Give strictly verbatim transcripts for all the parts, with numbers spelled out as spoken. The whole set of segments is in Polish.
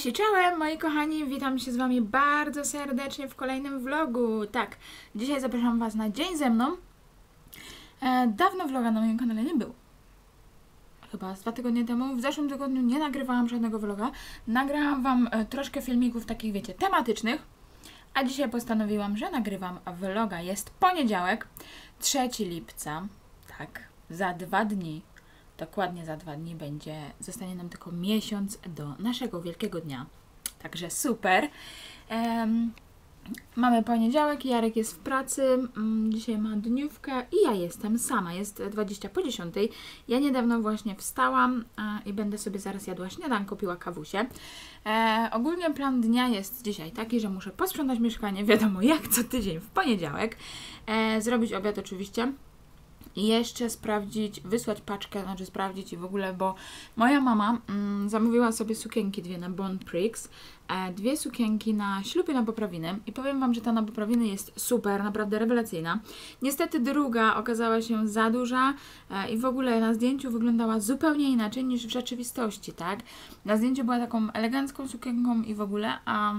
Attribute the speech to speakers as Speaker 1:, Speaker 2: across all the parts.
Speaker 1: Cześć i czołem moi kochani, witam się z Wami bardzo serdecznie w kolejnym vlogu. Tak, dzisiaj zapraszam Was na dzień ze mną. E, dawno vloga na moim kanale nie było. Chyba z dwa tygodnie temu. W zeszłym tygodniu nie nagrywałam żadnego vloga. Nagrałam Wam e, troszkę filmików takich, wiecie, tematycznych. A dzisiaj postanowiłam, że nagrywam vloga. Jest poniedziałek, trzeciego lipca. Tak, za dwa dni. Dokładnie za dwa dni będzie, zostanie nam tylko miesiąc do naszego wielkiego dnia. Także super. Um, mamy poniedziałek, Jarek jest w pracy, um, dzisiaj ma dniówkę i ja jestem sama. Jest dwadzieścia po dziesiątej. Ja niedawno właśnie wstałam a, i będę sobie zaraz jadła śniadanko, piła kawusię. E, ogólnie plan dnia jest dzisiaj taki, że muszę posprzątać mieszkanie, wiadomo jak co tydzień w poniedziałek. E, zrobić obiad oczywiście. I jeszcze sprawdzić, wysłać paczkę, znaczy sprawdzić i w ogóle, bo moja mama mm, zamówiła sobie sukienki dwie na Bon Prix, e, dwie sukienki na ślub i na poprawiny i powiem Wam, że ta na poprawiny jest super, naprawdę rewelacyjna. Niestety druga okazała się za duża e, i w ogóle na zdjęciu wyglądała zupełnie inaczej niż w rzeczywistości, tak? Na zdjęciu była taką elegancką sukienką i w ogóle, a...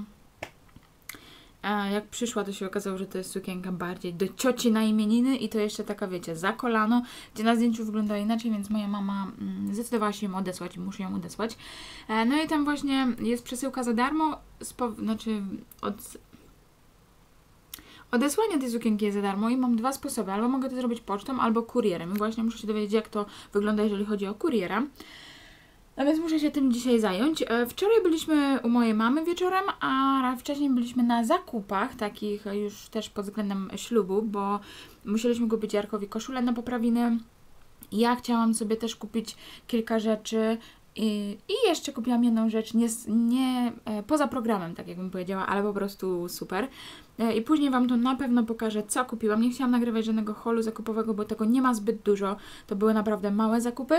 Speaker 1: A jak przyszła, to się okazało, że to jest sukienka bardziej do cioci na imieniny i to jeszcze taka, wiecie, za kolano, gdzie na zdjęciu wygląda inaczej, więc moja mama mm, zdecydowała się ją odesłać i muszę ją odesłać. E, no i tam właśnie jest przesyłka za darmo, znaczy od... odesłanie tej sukienki jest za darmo i mam dwa sposoby, albo mogę to zrobić pocztą, albo kurierem i właśnie muszę się dowiedzieć, jak to wygląda, jeżeli chodzi o kuriera. No więc muszę się tym dzisiaj zająć. Wczoraj byliśmy u mojej mamy wieczorem, a wcześniej byliśmy na zakupach, takich już też pod względem ślubu, bo musieliśmy kupić Jarkowi koszulę na poprawiny. Ja chciałam sobie też kupić kilka rzeczy i, i jeszcze kupiłam jedną rzecz, nie, nie poza programem, tak jakbym powiedziała, ale po prostu super. I później Wam to na pewno pokażę, co kupiłam. Nie chciałam nagrywać żadnego haulu zakupowego, bo tego nie ma zbyt dużo. To były naprawdę małe zakupy.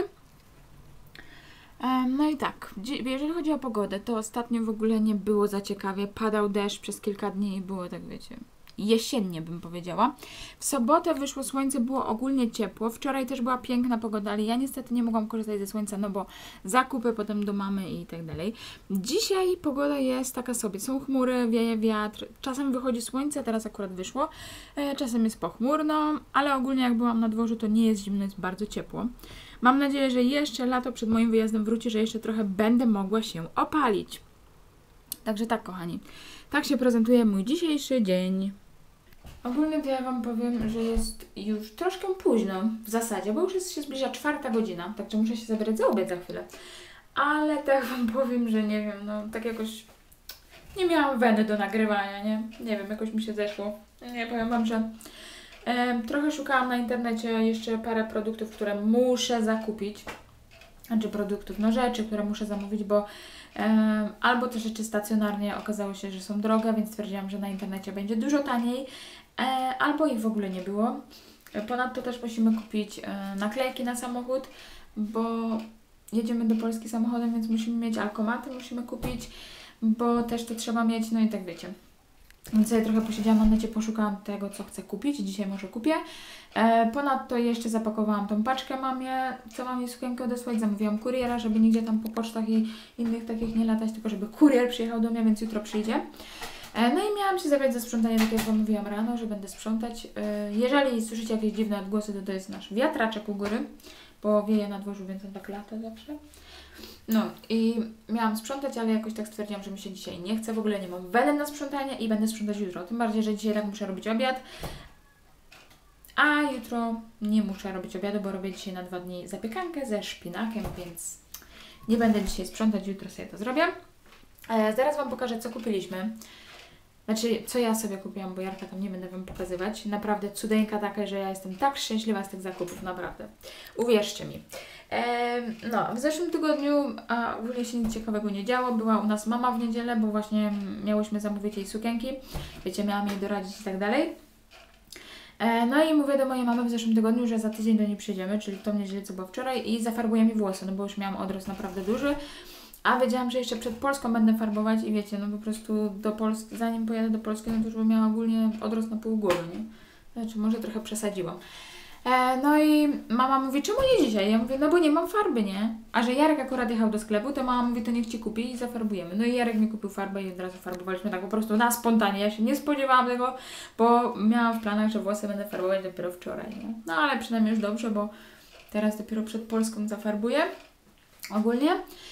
Speaker 1: No i tak, jeżeli chodzi o pogodę, to ostatnio w ogóle nie było za ciekawie. Padał deszcz przez kilka dni i było tak, wiecie, jesiennie bym powiedziała. W sobotę wyszło słońce, było ogólnie ciepło. Wczoraj też była piękna pogoda, ale ja niestety nie mogłam korzystać ze słońca, no bo zakupy, potem do mamy i tak dalej. Dzisiaj pogoda jest taka sobie. Są chmury, wieje wiatr, czasem wychodzi słońce, teraz akurat wyszło. Czasem jest pochmurno, ale ogólnie jak byłam na dworzu, to nie jest zimno, jest bardzo ciepło. Mam nadzieję, że jeszcze lato przed moim wyjazdem wróci, że jeszcze trochę będę mogła się opalić. Także tak, kochani. Tak się prezentuje mój dzisiejszy dzień. Ogólnie to ja Wam powiem, że jest już troszkę późno w zasadzie, bo już jest, się zbliża czwarta godzina, także muszę się zabierać za obiad za chwilę. Ale tak Wam powiem, że nie wiem, no tak jakoś nie miałam weny do nagrywania, nie? Nie wiem, jakoś mi się zeszło. Nie, powiem Wam, że e, trochę szukałam na internecie jeszcze parę produktów, które muszę zakupić. Znaczy produktów, no rzeczy, które muszę zamówić, bo e, albo te rzeczy stacjonarnie okazało się, że są drogie, więc stwierdziłam, że na internecie będzie dużo taniej, e, albo ich w ogóle nie było. Ponadto też musimy kupić e, naklejki na samochód, bo jedziemy do Polski samochodem, więc musimy mieć alkomaty, musimy kupić, bo też to trzeba mieć, no i tak wiecie. Więc sobie trochę posiedziałam na necie, poszukałam tego, co chcę kupić. Dzisiaj może kupię. E, ponadto jeszcze zapakowałam tą paczkę mamie, co mam jej sukienkę odesłać. Zamówiłam kuriera, żeby nigdzie tam po pocztach i innych takich nie latać, tylko żeby kurier przyjechał do mnie, więc jutro przyjdzie. E, no i miałam się zabrać za sprzątanie, tak jak Wam mówiłam rano, że będę sprzątać. E, jeżeli słyszycie jakieś dziwne odgłosy, to to jest nasz wiatraczek u góry, bo wieje na dworzu, więc on tak lata zawsze. No i miałam sprzątać, ale jakoś tak stwierdziłam, że mi się dzisiaj nie chce, w ogóle nie mam weny na sprzątanie i będę sprzątać jutro. Tym bardziej, że dzisiaj tak muszę robić obiad, a jutro nie muszę robić obiadu, bo robię dzisiaj na dwa dni zapiekankę ze szpinakiem, więc nie będę dzisiaj sprzątać, jutro sobie to zrobię. E, zaraz Wam pokażę, co kupiliśmy. Znaczy, co ja sobie kupiłam, bo Jarka tam nie będę Wam pokazywać. Naprawdę cudeńka taka, że ja jestem tak szczęśliwa z tych zakupów, naprawdę. Uwierzcie mi. Eee, no, w zeszłym tygodniu a, w ogóle się nic ciekawego nie działo. Była u nas mama w niedzielę, bo właśnie miałyśmy zamówić jej sukienki. Wiecie, miałam jej doradzić i tak dalej. E, no i mówię do mojej mamy w zeszłym tygodniu, że za tydzień do niej przyjdziemy, czyli w tą niedzielę, co było wczoraj, i zafarbuje mi włosy, no bo już miałam odrost naprawdę duży. A wiedziałam, że jeszcze przed Polską będę farbować i wiecie, no po prostu do Polski, zanim pojadę do Polski, no to już bym miała ogólnie odrost na pół głowy, nie? Znaczy, może trochę przesadziłam. E, no i mama mówi, czemu nie dzisiaj? Ja mówię, no bo nie mam farby, nie? A że Jarek akurat jechał do sklepu, to mama mówi, to niech Ci kupi i zafarbujemy. No i Jarek mi kupił farbę i od razu farbowaliśmy tak po prostu na spontanie. Ja się nie spodziewałam tego, bo miałam w planach, że włosy będę farbować dopiero wczoraj, nie? No ale przynajmniej już dobrze, bo teraz dopiero przed Polską zafarbuję ogólnie.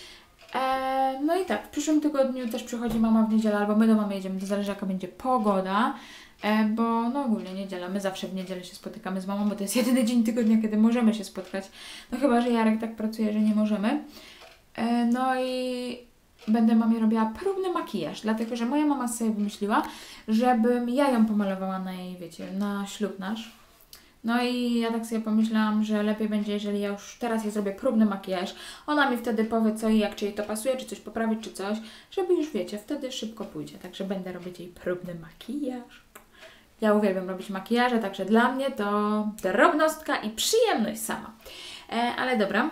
Speaker 1: E, no i tak, w przyszłym tygodniu też przychodzi mama w niedzielę, albo my do mamy jedziemy, to zależy jaka będzie pogoda. E, bo no ogólnie niedziela, my zawsze w niedzielę się spotykamy z mamą, bo to jest jedyny dzień tygodnia, kiedy możemy się spotkać. No chyba, że Jarek tak pracuje, że nie możemy. E, no i będę mamie robiła próbny makijaż, dlatego, że moja mama sobie wymyśliła, żebym ja ją pomalowała na jej, wiecie, na ślub nasz. No i ja tak sobie pomyślałam, że lepiej będzie, jeżeli ja już teraz jej zrobię próbny makijaż. Ona mi wtedy powie co i jak, czy jej to pasuje, czy coś poprawić, czy coś, żeby już wiecie, wtedy szybko pójdzie. Także będę robić jej próbny makijaż. Ja uwielbiam robić makijaże, także dla mnie to drobnostka i przyjemność sama. E, ale dobra.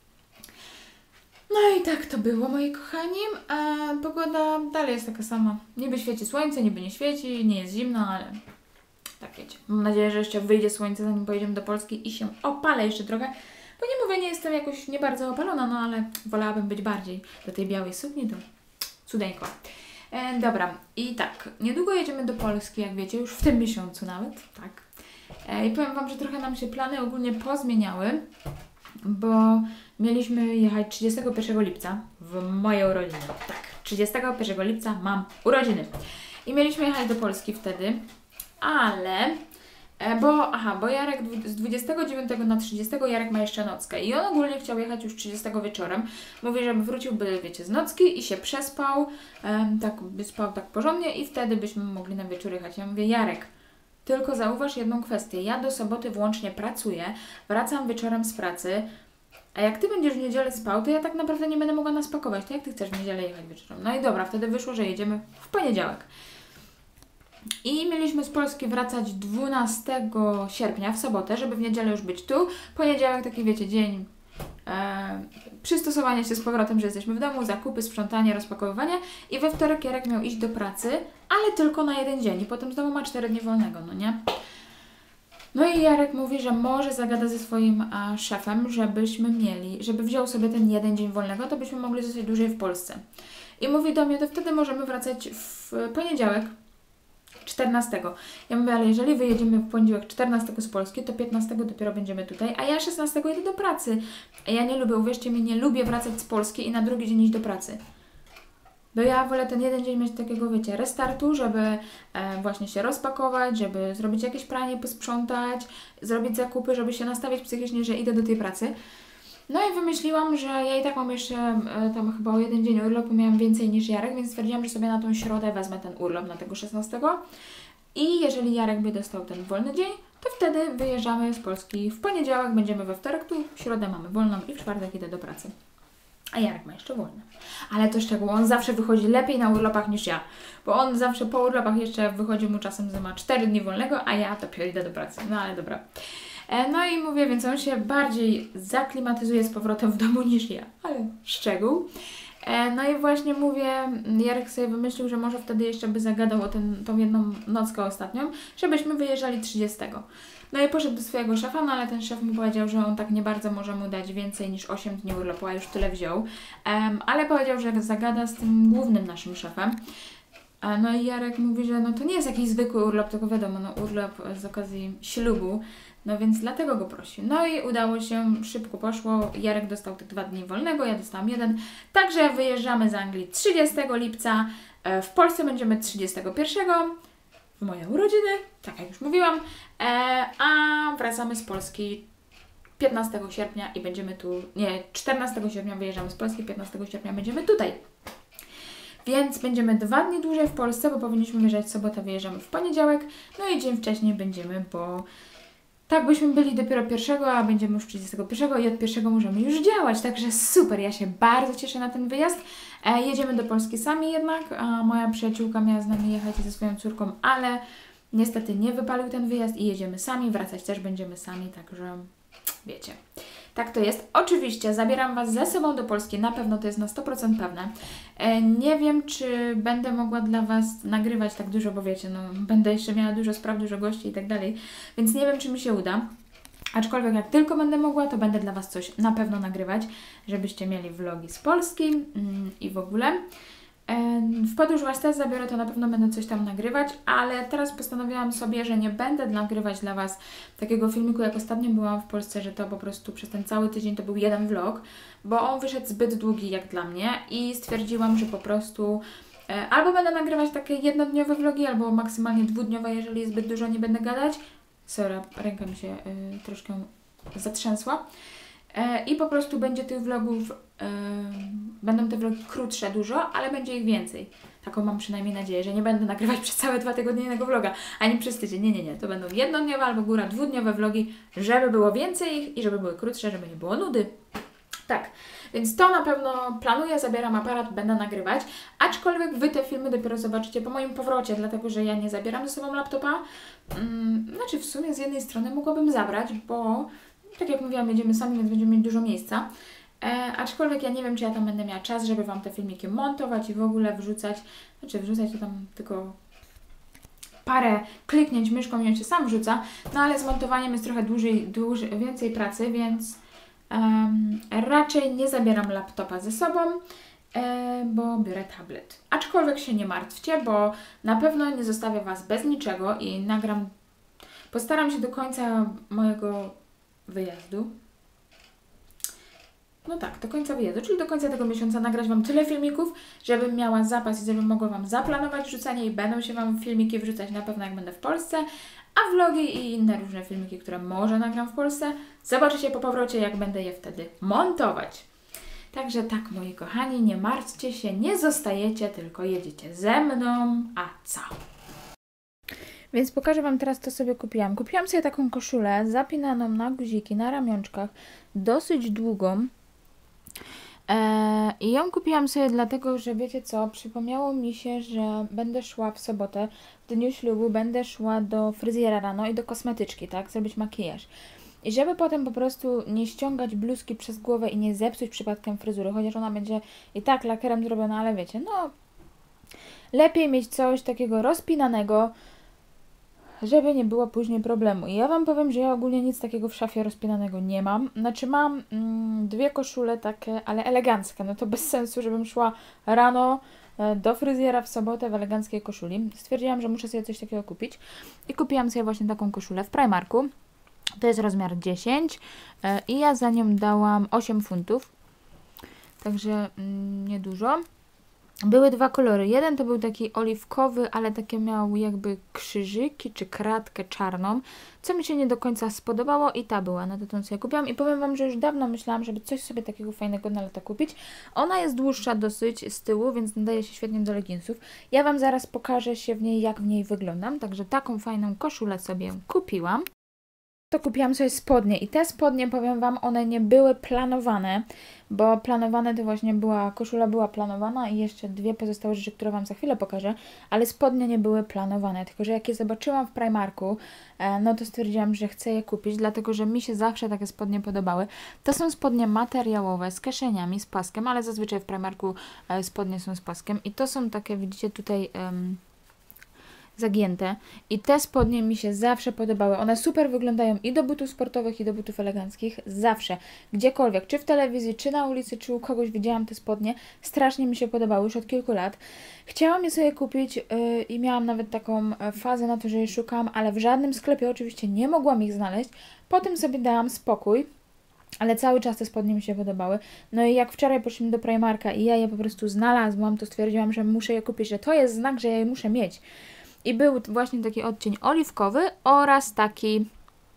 Speaker 1: No i tak to było, moi kochani. E, pogoda dalej jest taka sama. Niby świeci słońce, niby nie świeci, nie jest zimno, ale tak wiecie. Mam nadzieję, że jeszcze wyjdzie słońce, zanim pojedziemy do Polski i się opalę jeszcze trochę. Bo nie mówię, nie jestem jakoś nie bardzo opalona, no ale wolałabym być bardziej do tej białej sukni, to cudeńko. E, dobra, i tak, niedługo jedziemy do Polski, jak wiecie, już w tym miesiącu nawet, tak. E, I powiem Wam, że trochę nam się plany ogólnie pozmieniały, bo mieliśmy jechać trzydziestego pierwszego lipca w moje urodziny. Tak, trzydziestego pierwszego lipca mam urodziny. I mieliśmy jechać do Polski wtedy, ale... E, bo, aha, bo Jarek z dwudziestego dziewiątego na trzydziestego Jarek ma jeszcze nockę i on ogólnie chciał jechać już trzydziestego wieczorem. Mówi, żeby wróciłby, wiecie, z nocki i się przespał, e, tak by spał tak porządnie i wtedy byśmy mogli na wieczór jechać. Ja mówię, Jarek, tylko zauważ jedną kwestię, ja do soboty włącznie pracuję, wracam wieczorem z pracy, a jak Ty będziesz w niedzielę spał, to ja tak naprawdę nie będę mogła nas pakować, to jak Ty chcesz w niedzielę jechać wieczorem? No i dobra, wtedy wyszło, że jedziemy w poniedziałek. I mieliśmy z Polski wracać dwunastego sierpnia, w sobotę, żeby w niedzielę już być tu. Poniedziałek taki, wiecie, dzień e, przystosowania się z powrotem, że jesteśmy w domu, zakupy, sprzątanie, rozpakowywanie. I we wtorek Jarek miał iść do pracy, ale tylko na jeden dzień. I potem znowu ma cztery dni wolnego, no nie? No i Jarek mówi, że może zagada ze swoim a, szefem, żebyśmy mieli, żeby wziął sobie ten jeden dzień wolnego, to byśmy mogli zostać dłużej w Polsce. I mówi do mnie, to wtedy możemy wracać w poniedziałek, czternastego. Ja mówię, ale jeżeli wyjedziemy w poniedziałek czternastego z Polski, to piętnastego dopiero będziemy tutaj, a ja szesnastego idę do pracy. A ja nie lubię, uwierzcie mi, nie lubię wracać z Polski i na drugi dzień iść do pracy. Bo ja wolę ten jeden dzień mieć takiego, wiecie, restartu, żeby e, właśnie się rozpakować, żeby zrobić jakieś pranie, posprzątać, zrobić zakupy, żeby się nastawić psychicznie, że idę do tej pracy. No i wymyśliłam, że ja i tak mam jeszcze e, tam chyba o jeden dzień urlopu, miałam więcej niż Jarek, więc stwierdziłam, że sobie na tą środę wezmę ten urlop na tego szesnastego. I jeżeli Jarek by dostał ten wolny dzień, to wtedy wyjeżdżamy z Polski w poniedziałek, będziemy we wtorek tu, w środę mamy wolną i w czwartek idę do pracy. A Jarek ma jeszcze wolne. Ale to szczegół, on zawsze wychodzi lepiej na urlopach niż ja. Bo on zawsze po urlopach jeszcze wychodzi mu czasem, że ma cztery dni wolnego, a ja dopiero idę do pracy. No ale dobra. E, no i mówię, więc on się bardziej zaklimatyzuje z powrotem w domu niż ja. Ale szczegół. E, no i właśnie mówię, Jarek sobie wymyślił, że może wtedy jeszcze by zagadał o ten, tą jedną nockę ostatnią, żebyśmy wyjeżdżali trzydziestego. No i poszedł do swojego szefa, no ale ten szef mu powiedział, że on tak nie bardzo może mu dać więcej niż osiem dni urlopu, a już tyle wziął. Um, ale powiedział, że zagada z tym głównym naszym szefem. E, no i Jarek mówi, że no to nie jest jakiś zwykły urlop, tylko wiadomo, no urlop z okazji ślubu. No więc dlatego go prosi. No i udało się, szybko poszło. Jarek dostał te dwa dni wolnego, ja dostałam jeden. Także wyjeżdżamy z Anglii trzydziestego lipca. E, w Polsce będziemy trzydziestego pierwszego. W moje urodziny, tak jak już mówiłam. E, a wracamy z Polski piętnastego sierpnia i będziemy tu... Nie, czternastego sierpnia wyjeżdżamy z Polski, piętnastego sierpnia będziemy tutaj. Więc będziemy dwa dni dłużej w Polsce, bo powinniśmy wyjeżdżać w sobotę, wyjeżdżamy w poniedziałek. No i dzień wcześniej będziemy, bo... Tak byśmy byli dopiero pierwszego, a będziemy już trzydziestego pierwszego i od pierwszego możemy już działać, także super, ja się bardzo cieszę na ten wyjazd. E, jedziemy do Polski sami jednak, a moja przyjaciółka miała z nami jechać ze swoją córką, ale niestety nie wypalił ten wyjazd i jedziemy sami, wracać też będziemy sami, także wiecie. Tak to jest. Oczywiście zabieram Was ze sobą do Polski, na pewno to jest na sto procent pewne. E, nie wiem, czy będę mogła dla Was nagrywać tak dużo, bo wiecie, no będę jeszcze miała dużo spraw, dużo gości i tak dalej, więc nie wiem, czy mi się uda. Aczkolwiek jak tylko będę mogła, to będę dla Was coś na pewno nagrywać, żebyście mieli vlogi z Polski mm, i w ogóle. W podróż Was też zabiorę, to na pewno będę coś tam nagrywać, ale teraz postanowiłam sobie, że nie będę nagrywać dla Was takiego filmiku, jak ostatnio byłam w Polsce, że to po prostu przez ten cały tydzień to był jeden vlog, bo on wyszedł zbyt długi jak dla mnie i stwierdziłam, że po prostu e, albo będę nagrywać takie jednodniowe vlogi, albo maksymalnie dwudniowe, jeżeli zbyt dużo nie będę gadać. Sorry, ręka mi się e, troszkę zatrzęsła. I po prostu będzie tych vlogów, yy, będą te vlogi krótsze dużo, ale będzie ich więcej. Taką mam przynajmniej nadzieję, że nie będę nagrywać przez całe dwa tygodnie jednego vloga, ani przez tydzień. Nie, nie, nie. To będą jednodniowe albo góra dwudniowe vlogi, żeby było więcej ich i żeby były krótsze, żeby nie było nudy. Tak, więc to na pewno planuję, zabieram aparat, będę nagrywać, aczkolwiek Wy te filmy dopiero zobaczycie po moim powrocie, dlatego że ja nie zabieram ze sobą laptopa. Hmm, znaczy w sumie z jednej strony mogłabym zabrać, bo tak jak mówiłam, jedziemy sami, więc będziemy mieć dużo miejsca. E, aczkolwiek ja nie wiem, czy ja tam będę miała czas, żeby Wam te filmiki montować i w ogóle wrzucać. Znaczy wrzucać to tam tylko parę kliknięć myszką i on się sam wrzuca. No ale z montowaniem jest trochę dłużej, dłużej więcej pracy, więc um, raczej nie zabieram laptopa ze sobą, e, bo biorę tablet. Aczkolwiek się nie martwcie, bo na pewno nie zostawię Was bez niczego i nagram, postaram się do końca mojego wyjazdu. No tak, do końca wyjazdu, czyli do końca tego miesiąca nagrać Wam tyle filmików, żebym miała zapas i żebym mogła Wam zaplanować wrzucanie i będą się Wam filmiki wrzucać na pewno jak będę w Polsce, a vlogi i inne różne filmiki, które może nagram w Polsce, zobaczycie po powrocie, jak będę je wtedy montować. Także tak, moi kochani, nie martwcie się, nie zostajecie, tylko jedziecie ze mną, a co? Więc pokażę Wam teraz, co sobie kupiłam. Kupiłam sobie taką koszulę zapinaną na guziki, na ramionczkach, dosyć długą. Eee, I ją kupiłam sobie dlatego, że wiecie co, przypomniało mi się, że będę szła w sobotę, w dniu ślubu, będę szła do fryzjera rano i do kosmetyczki, tak, zrobić makijaż. I żeby potem po prostu nie ściągać bluzki przez głowę i nie zepsuć przypadkiem fryzury, chociaż ona będzie i tak lakerem zrobiona, ale wiecie, no, lepiej mieć coś takiego rozpinanego, żeby nie było później problemu. I ja Wam powiem, że ja ogólnie nic takiego w szafie rozpinanego nie mam. Znaczy mam mm, dwie koszule takie, ale eleganckie. No to bez sensu, żebym szła rano e, do fryzjera w sobotę w eleganckiej koszuli. Stwierdziłam, że muszę sobie coś takiego kupić. I kupiłam sobie właśnie taką koszulę w Primarku. To jest rozmiar dziesięć e, i ja za nią dałam osiem funtów. Także mm, niedużo. Były dwa kolory. Jeden to był taki oliwkowy, ale takie miał jakby krzyżyki czy kratkę czarną, co mi się nie do końca spodobało i ta była, no to tą sobie kupiłam i powiem Wam, że już dawno myślałam, żeby coś sobie takiego fajnego na lata kupić. Ona jest dłuższa dosyć z tyłu, więc nadaje się świetnie do leginsów. Ja Wam zaraz pokażę się w niej, jak w niej wyglądam, także taką fajną koszulę sobie kupiłam. To kupiłam sobie spodnie i te spodnie, powiem Wam, one nie były planowane, bo planowane to właśnie była, koszula była planowana i jeszcze dwie pozostałe rzeczy, które Wam za chwilę pokażę, ale spodnie nie były planowane, tylko że jak je zobaczyłam w Primarku, no to stwierdziłam, że chcę je kupić, dlatego że mi się zawsze takie spodnie podobały. To są spodnie materiałowe, z kieszeniami, z paskiem, ale zazwyczaj w Primarku spodnie są z paskiem i to są takie, widzicie tutaj... Um, zagięte i te spodnie mi się zawsze podobały. One super wyglądają i do butów sportowych, i do butów eleganckich. Zawsze. Gdziekolwiek. Czy w telewizji, czy na ulicy, czy u kogoś widziałam te spodnie. Strasznie mi się podobały już od kilku lat. Chciałam je sobie kupić yy, i miałam nawet taką fazę na to, że je szukałam, ale w żadnym sklepie oczywiście nie mogłam ich znaleźć. Potem sobie dałam spokój. Ale cały czas te spodnie mi się podobały. No i jak wczoraj poszliśmy do Primarka i ja je po prostu znalazłam, to stwierdziłam, że muszę je kupić, że to jest znak, że ja je muszę mieć. I był właśnie taki odcień oliwkowy oraz taki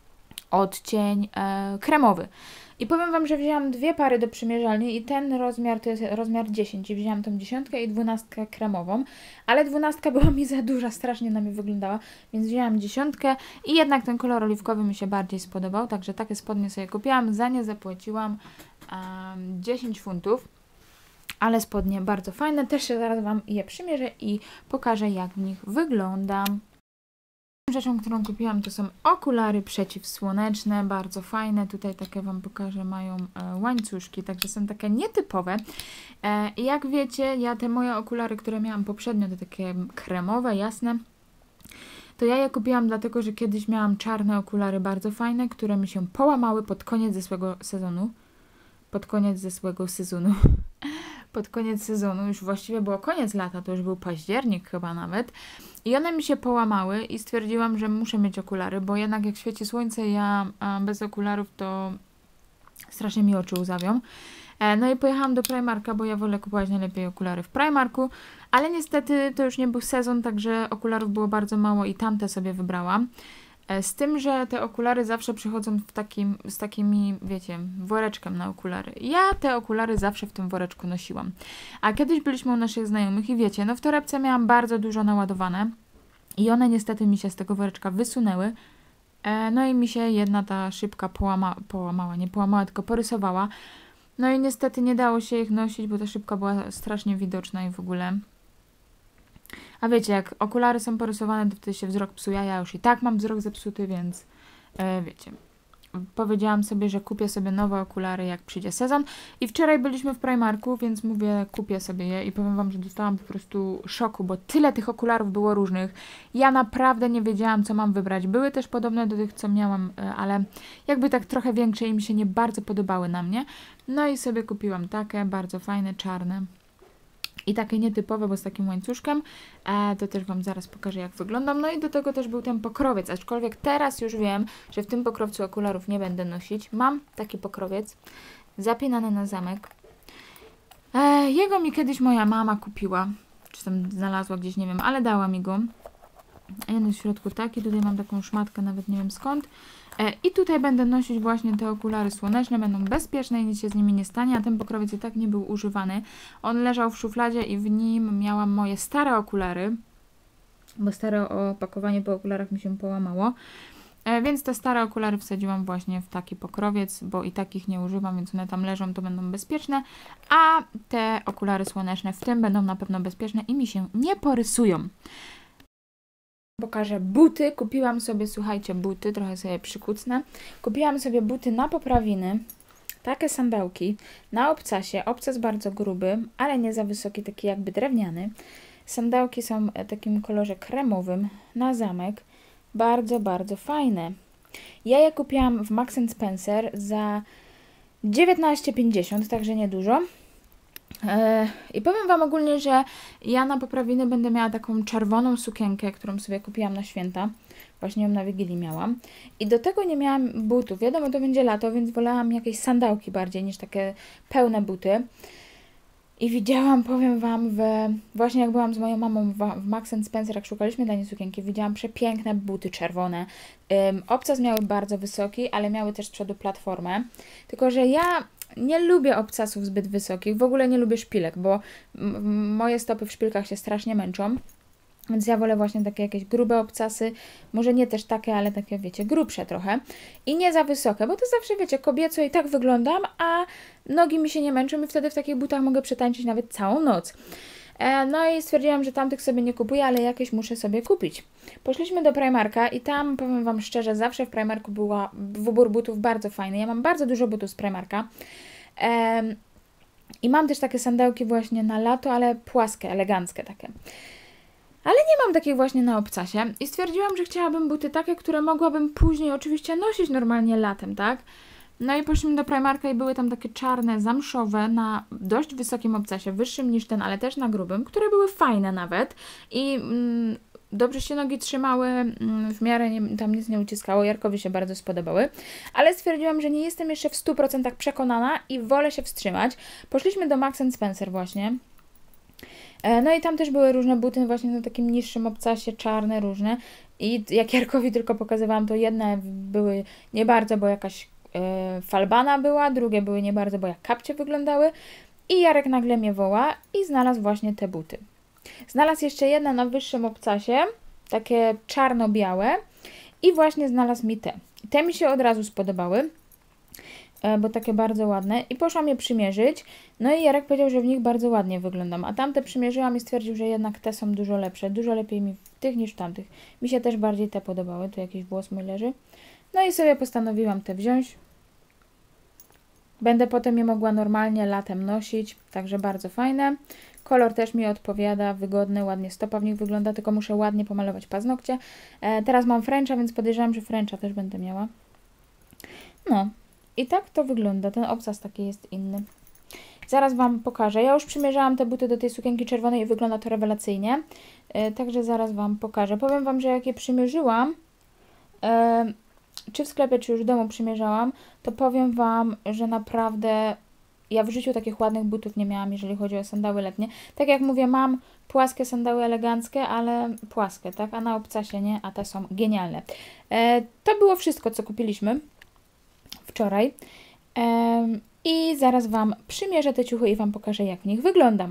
Speaker 1: odcień e, kremowy. I powiem Wam, że wzięłam dwie pary do przymierzalni i ten rozmiar to jest rozmiar dziesięć. I wzięłam tą dziesiątkę i dwunastkę kremową, ale dwunastka była mi za duża, strasznie na mnie wyglądała, więc wzięłam dziesiątkę i jednak ten kolor oliwkowy mi się bardziej spodobał, także takie spodnie sobie kupiłam, za nie zapłaciłam um, dziesięć funtów. Ale spodnie bardzo fajne, też się zaraz Wam je przymierzę i pokażę, jak w nich wyglądam. Rzeczą, którą kupiłam, to są okulary przeciwsłoneczne, bardzo fajne. Tutaj takie Wam pokażę, mają e, łańcuszki, także są takie nietypowe. E, jak wiecie, ja te moje okulary, które miałam poprzednio, to takie kremowe, jasne. to ja je kupiłam dlatego, że kiedyś miałam czarne okulary bardzo fajne, które mi się połamały pod koniec zeszłego sezonu. Pod koniec zeszłego sezonu. Pod koniec sezonu, już właściwie było koniec lata, to już był październik chyba nawet. I one mi się połamały i stwierdziłam, że muszę mieć okulary, bo jednak jak świeci słońce, ja bez okularów to strasznie mi oczy łzawią. No i pojechałam do Primarka, bo ja wolę kupować najlepiej okulary w Primarku, ale niestety to już nie był sezon, także okularów było bardzo mało i tamte sobie wybrałam. Z tym, że te okulary zawsze przychodzą w takim, z takimi, wiecie, woreczkiem na okulary. Ja te okulary zawsze w tym woreczku nosiłam. A kiedyś byliśmy u naszych znajomych i wiecie, no w torebce miałam bardzo dużo naładowane i one niestety mi się z tego woreczka wysunęły. E, no i mi się jedna ta szybka połama, połamała, nie połamała, tylko porysowała. No i niestety nie dało się ich nosić, bo ta szybka była strasznie widoczna i w ogóle. A wiecie, jak okulary są porysowane, to wtedy się wzrok psuje, ja już i tak mam wzrok zepsuty, więc e, wiecie. Powiedziałam sobie, że kupię sobie nowe okulary, jak przyjdzie sezon. I wczoraj byliśmy w Primarku, więc mówię, kupię sobie je i powiem wam, że dostałam po prostu szoku, bo tyle tych okularów było różnych. Ja naprawdę nie wiedziałam, co mam wybrać. Były też podobne do tych, co miałam, ale jakby tak trochę większe i mi się nie bardzo podobały na mnie. No i sobie kupiłam takie, bardzo fajne, czarne. I takie nietypowe, bo z takim łańcuszkiem, e, to też wam zaraz pokażę, jak wyglądam. No i do tego też był ten pokrowiec, aczkolwiek teraz już wiem, że w tym pokrowcu okularów nie będę nosić. Mam taki pokrowiec, zapinany na zamek. E, jego mi kiedyś moja mama kupiła, czy tam znalazła gdzieś, nie wiem, ale dała mi go. Jeden w środku taki, tutaj mam taką szmatkę, nawet nie wiem skąd. E, I tutaj będę nosić właśnie te okulary słoneczne, będą bezpieczne i nic się z nimi nie stanie, a ten pokrowiec i tak nie był używany. On leżał w szufladzie i w nim miałam moje stare okulary, bo stare opakowanie po okularach mi się połamało. E, więc te stare okulary wsadziłam właśnie w taki pokrowiec, bo i takich nie używam, więc one tam leżą, to będą bezpieczne, a te okulary słoneczne w tym będą na pewno bezpieczne i mi się nie porysują. Pokażę buty. Kupiłam sobie, słuchajcie, buty, trochę sobie przykucnę. Kupiłam sobie buty na poprawiny, takie sandałki, na obcasie. Obcas bardzo gruby, ale nie za wysoki, taki jakby drewniany. Sandałki są w takim kolorze kremowym, na zamek. Bardzo, bardzo fajne. Ja je kupiłam w Marks and Spencer za dziewiętnaście pięćdziesiąt, także niedużo. I powiem wam ogólnie, że ja na poprawiny będę miała taką czerwoną sukienkę, którą sobie kupiłam na święta. Właśnie ją na Wigilii miałam. I do tego nie miałam butów. Wiadomo, to będzie lato, więc wolałam jakieś sandałki bardziej niż takie pełne buty. I widziałam, powiem wam, w, właśnie jak byłam z moją mamą w, w Marks and Spencer, jak szukaliśmy dla niej sukienki, widziałam przepiękne buty czerwone. Um, obcas miały bardzo wysoki, ale miały też z przodu platformę. Tylko że ja nie lubię obcasów zbyt wysokich, w ogóle nie lubię szpilek, bo moje stopy w szpilkach się strasznie męczą. Więc ja wolę właśnie takie jakieś grube obcasy, może nie też takie, ale takie, wiecie, grubsze trochę. I nie za wysokie, bo to zawsze, wiecie, kobieco i tak wyglądam, a nogi mi się nie męczą i wtedy w takich butach mogę przetańczyć nawet całą noc. E, no i stwierdziłam, że tamtych sobie nie kupuję, ale jakieś muszę sobie kupić. Poszliśmy do Primarka i tam, powiem wam szczerze, zawsze w Primarku była wybór butów bardzo fajny. Ja mam bardzo dużo butów z Primarka. E, I mam też takie sandałki właśnie na lato, ale płaskie, eleganckie takie. Ale nie mam takich właśnie na obcasie i stwierdziłam, że chciałabym buty takie, które mogłabym później oczywiście nosić normalnie latem, tak? No i poszliśmy do Primarka i były tam takie czarne, zamszowe, na dość wysokim obcasie, wyższym niż ten, ale też na grubym, które były fajne nawet i mm, dobrze się nogi trzymały, mm, w miarę nie, tam nic nie uciskało, Jarkowi się bardzo spodobały, ale stwierdziłam, że nie jestem jeszcze w stu procentach przekonana i wolę się wstrzymać. Poszliśmy do Marks and Spencer właśnie. No i tam też były różne buty właśnie na takim niższym obcasie, czarne, różne. I jak Jarkowi tylko pokazywałam, to jedne były nie bardzo, bo jakaś e, falbana była, drugie były nie bardzo, bo jak kapcie wyglądały. I Jarek nagle mnie woła i znalazł właśnie te buty. Znalazł jeszcze jedne na wyższym obcasie, takie czarno-białe i właśnie znalazł mi te. Te mi się od razu spodobały, bo takie bardzo ładne i poszłam je przymierzyć, no i Jarek powiedział, że w nich bardzo ładnie wyglądam, a tamte przymierzyłam i stwierdził, że jednak te są dużo lepsze, dużo lepiej mi w tych niż w tamtych. Mi się też bardziej te podobały, tu jakiś włos mój leży. No i sobie postanowiłam te wziąć. Będę potem je mogła normalnie latem nosić, także bardzo fajne. Kolor też mi odpowiada, wygodny, ładnie stopa w nich wygląda, tylko muszę ładnie pomalować paznokcie. E, teraz mam Frencha, więc podejrzewam, że Frencha też będę miała. No i tak to wygląda, ten obcas taki jest inny. Zaraz Wam pokażę. Ja już przymierzałam te buty do tej sukienki czerwonej i wygląda to rewelacyjnie. E, także zaraz Wam pokażę. Powiem Wam, że jak je przymierzyłam, e, czy w sklepie, czy już w domu przymierzałam, to powiem Wam, że naprawdę ja w życiu takich ładnych butów nie miałam, jeżeli chodzi o sandały letnie. Tak jak mówię, mam płaskie sandały eleganckie, ale płaskie, tak? A na obcasie nie, a te są genialne. E, to było wszystko, co kupiliśmy wczoraj. E, I zaraz Wam przymierzę te ciuchy i Wam pokażę, jak w nich wyglądam.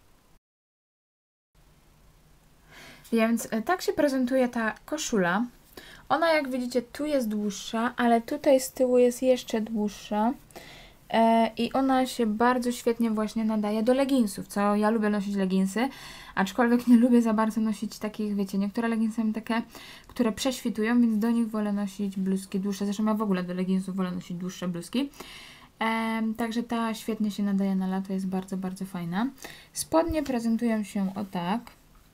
Speaker 1: Więc tak się prezentuje ta koszula. Ona, jak widzicie, tu jest dłuższa, ale tutaj z tyłu jest jeszcze dłuższa. E, I ona się bardzo świetnie właśnie nadaje do leginsów, co ja lubię nosić leginsy, aczkolwiek nie lubię za bardzo nosić takich, wiecie, niektóre leginsy są takie, które prześwitują, więc do nich wolę nosić bluzki dłuższe. Zresztą ja w ogóle do leginsów wolę nosić dłuższe bluzki. E, także ta świetnie się nadaje na lato, jest bardzo, bardzo fajna. Spodnie prezentują się o tak.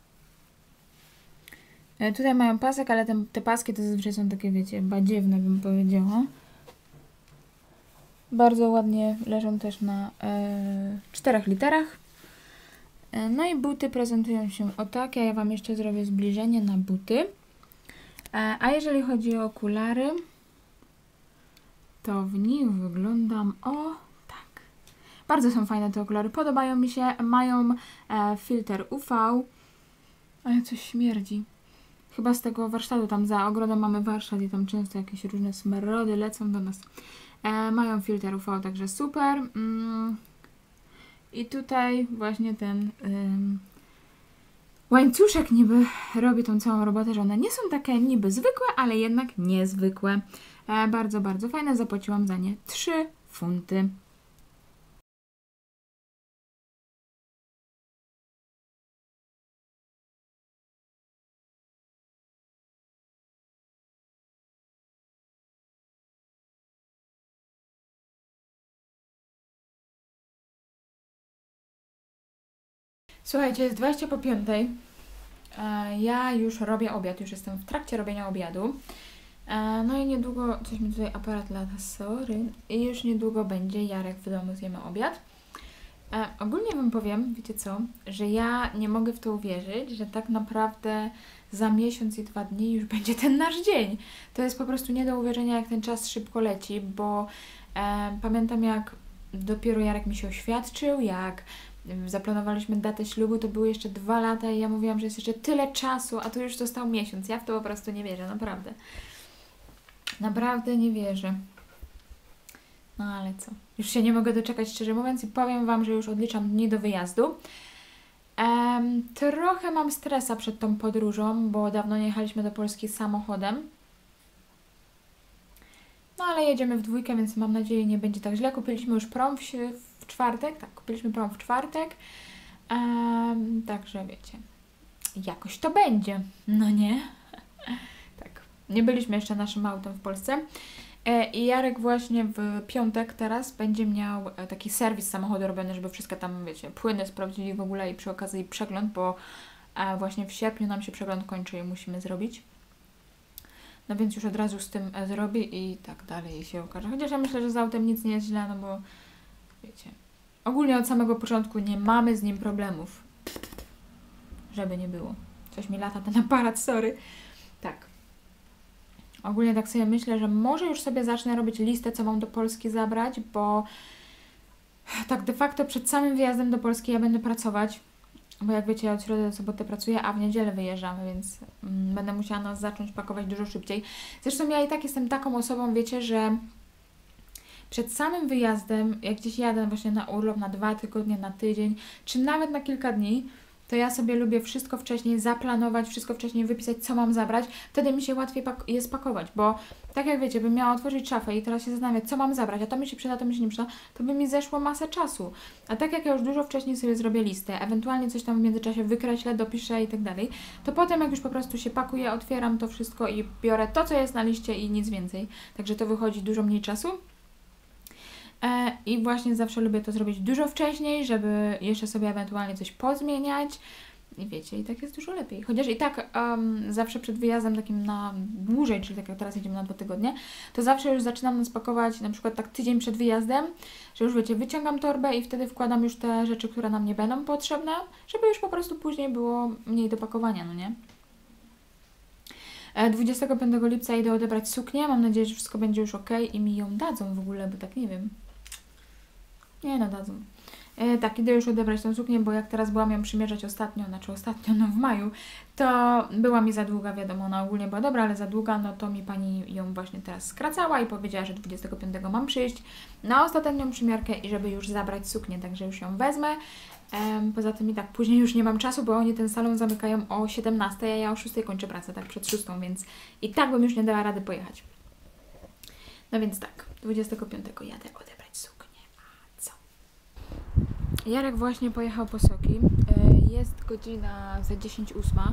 Speaker 1: E, tutaj mają pasek, ale te, te paski to zazwyczaj są takie, wiecie, badziewne, bym powiedziała. Bardzo ładnie leżą też na e, czterech literach. E, no i buty prezentują się o tak. Ja Wam jeszcze zrobię zbliżenie na buty. E, a jeżeli chodzi o okulary, to w nich wyglądam o tak. Bardzo są fajne te okulary, podobają mi się. Mają e, filtr U V. Ale coś śmierdzi. Chyba z tego warsztatu, tam za ogrodą mamy warsztat i tam często jakieś różne smrody lecą do nas. E, mają filtr U V, także super. Mm. I tutaj właśnie ten ym, łańcuszek niby robi tą całą robotę, że one nie są takie niby zwykłe, ale jednak niezwykłe. E, bardzo, bardzo fajne. Zapłaciłam za nie trzy funty. Słuchajcie, jest dwadzieścia po piątej. E, ja już robię obiad, już jestem w trakcie robienia obiadu. E, no i niedługo, coś mi tutaj aparat lata, sorry. I już niedługo będzie Jarek w domu, zjemy obiad. E, ogólnie Wam powiem, wiecie co, że ja nie mogę w to uwierzyć, że tak naprawdę za miesiąc i dwa dni już będzie ten nasz dzień. To jest po prostu nie do uwierzenia, jak ten czas szybko leci, bo e, pamiętam, jak dopiero Jarek mi się oświadczył, jak zaplanowaliśmy datę ślubu, to były jeszcze dwa lata i ja mówiłam, że jest jeszcze tyle czasu, a tu już został miesiąc. Ja w to po prostu nie wierzę, naprawdę. Naprawdę nie wierzę. No ale co? Już się nie mogę doczekać, szczerze mówiąc, i powiem Wam, że już odliczam dni do wyjazdu. Um, trochę mam stresa przed tą podróżą, bo dawno nie jechaliśmy do Polski samochodem. No ale jedziemy w dwójkę, więc mam nadzieję, nie będzie tak źle. Kupiliśmy już prom w, w czwartek. Tak, kupiliśmy prom w czwartek. Um, także wiecie, jakoś to będzie. No nie? Tak. Nie byliśmy jeszcze naszym autem w Polsce. E, I Jarek właśnie w piątek teraz będzie miał taki serwis samochodu robiony, żeby wszystkie tam, wiecie, płyny sprawdzili w ogóle i przy okazji przegląd, bo e, właśnie w sierpniu nam się przegląd kończy i musimy zrobić. No więc już od razu z tym zrobię i tak dalej się okaże. Chociaż ja myślę, że z autem nic nie jest źle, no bo wiecie, ogólnie od samego początku nie mamy z nim problemów. Żeby nie było. Coś mi lata ten aparat, sorry. Tak. Ogólnie tak sobie myślę, że może już sobie zacznę robić listę, co mam do Polski zabrać, bo tak de facto przed samym wyjazdem do Polski ja będę pracować. Bo jak wiecie, ja od środy do soboty pracuję, a w niedzielę wyjeżdżamy, więc mm, będę musiała nas zacząć pakować dużo szybciej. Zresztą ja i tak jestem taką osobą, wiecie, że przed samym wyjazdem, jak gdzieś jadę właśnie na urlop, na dwa tygodnie, na tydzień, czy nawet na kilka dni, to ja sobie lubię wszystko wcześniej zaplanować, wszystko wcześniej wypisać, co mam zabrać. Wtedy mi się łatwiej pak jest pakować, bo tak jak wiecie, bym miała otworzyć szafę i teraz się zastanawiać, co mam zabrać, a to mi się przyda, to mi się nie przyda, to by mi zeszło masę czasu. A tak jak ja już dużo wcześniej sobie zrobię listę, ewentualnie coś tam w międzyczasie wykreślę, dopiszę i tak dalej, to potem jak już po prostu się pakuję, otwieram to wszystko i biorę to, co jest na liście i nic więcej. Także to wychodzi dużo mniej czasu. E, I właśnie zawsze lubię to zrobić dużo wcześniej, żeby jeszcze sobie ewentualnie coś pozmieniać. I wiecie, i tak jest dużo lepiej. Chociaż i tak um, zawsze przed wyjazdem takim na dłużej, czyli tak jak teraz jedziemy na dwa tygodnie, to zawsze już zaczynam nas pakować na przykład tak tydzień przed wyjazdem, że już wiecie, wyciągam torbę i wtedy wkładam już te rzeczy, które nam nie będą potrzebne, żeby już po prostu później było mniej do pakowania, no nie? dwudziestego piątego lipca idę odebrać suknię, mam nadzieję, że wszystko będzie już ok i mi ją dadzą w ogóle, bo tak nie wiem. Nie no, dadzą. E, tak, idę już odebrać tą suknię, bo jak teraz byłam ją przymierzać ostatnio, znaczy ostatnio, no w maju, to była mi za długa, wiadomo, ona ogólnie była dobra, ale za długa, no to mi pani ją właśnie teraz skracała i powiedziała, że dwudziestego piątego mam przyjść na ostatnią przymiarkę i żeby już zabrać suknię, także już ją wezmę. Um, poza tym i tak później już nie mam czasu, bo oni ten salon zamykają o siedemnastej, a ja o szóstej kończę pracę, tak przed szóstą, więc i tak bym już nie dała rady pojechać. No więc tak, dwudziestego piątego jadę odebrać suknię, a co? Jarek właśnie pojechał po soki, jest godzina za dziesięć ósma,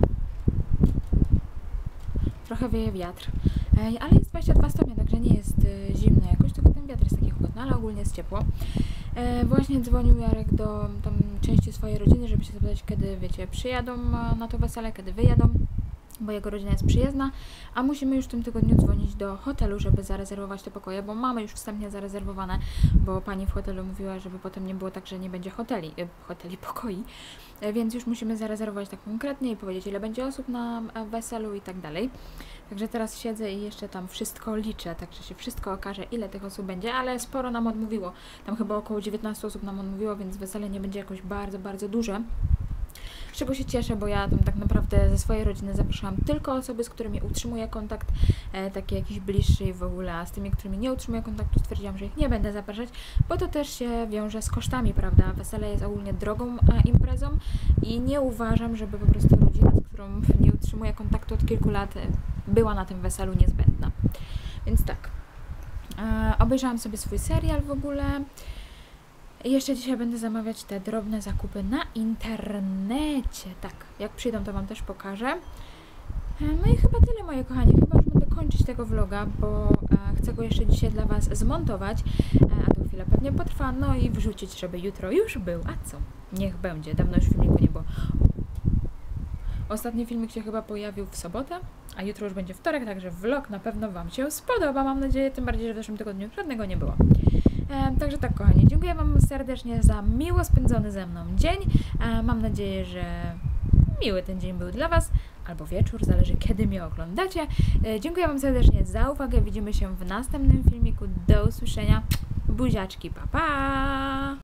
Speaker 1: trochę wieje wiatr, ale jest dwadzieścia dwa stopnie, także nie jest zimno jakoś, tylko ten wiatr jest taki chłodny, ale ogólnie jest ciepło. E, właśnie dzwonił Jarek do tam części swojej rodziny, żeby się zapytać, kiedy, wiecie, przyjadą na to wesele, kiedy wyjadą, bo jego rodzina jest przyjezdna, a musimy już w tym tygodniu dzwonić do hotelu, żeby zarezerwować te pokoje, bo mamy już wstępnie zarezerwowane, bo pani w hotelu mówiła, żeby potem nie było tak, że nie będzie hoteli, e, hoteli pokoi, e, więc już musimy zarezerwować tak konkretnie i powiedzieć, ile będzie osób na weselu i tak dalej. Także teraz siedzę i jeszcze tam wszystko liczę, także się wszystko okaże, ile tych osób będzie, ale sporo nam odmówiło. Tam chyba około dziewiętnaście osób nam odmówiło, więc wesele nie będzie jakoś bardzo, bardzo duże. Z czego się cieszę, bo ja tam tak naprawdę ze swojej rodziny zapraszałam tylko osoby, z którymi utrzymuję kontakt, e, taki jakiś bliższy i w ogóle, a z tymi, którymi nie utrzymuję kontaktu, stwierdziłam, że ich nie będę zapraszać, bo to też się wiąże z kosztami, prawda? Wesele jest ogólnie drogą e, imprezą i nie uważam, żeby po prostu rodzina, z którą nie utrzymuję kontaktu od kilku lat, była na tym weselu niezbędna. Więc tak, e, obejrzałam sobie swój serial w ogóle. I jeszcze dzisiaj będę zamawiać te drobne zakupy na internecie. Tak, jak przyjdą, to Wam też pokażę. No i chyba tyle, moje kochani. Chyba już będę kończyć tego vloga, bo e, chcę go jeszcze dzisiaj dla Was zmontować, e, a to chwilę pewnie potrwa, no i wrzucić, żeby jutro już był. A co? Niech będzie. Dawno już filmiku nie było. Ostatni filmik się chyba pojawił w sobotę, a jutro już będzie wtorek, także vlog na pewno Wam się spodoba, mam nadzieję, tym bardziej, że w zeszłym tygodniu żadnego nie było. E, także tak, kochani, dziękuję Wam serdecznie za miło spędzony ze mną dzień. E, mam nadzieję, że miły ten dzień był dla Was, albo wieczór, zależy kiedy mnie oglądacie. E, dziękuję Wam serdecznie za uwagę, widzimy się w następnym filmiku, do usłyszenia, buziaczki, pa pa!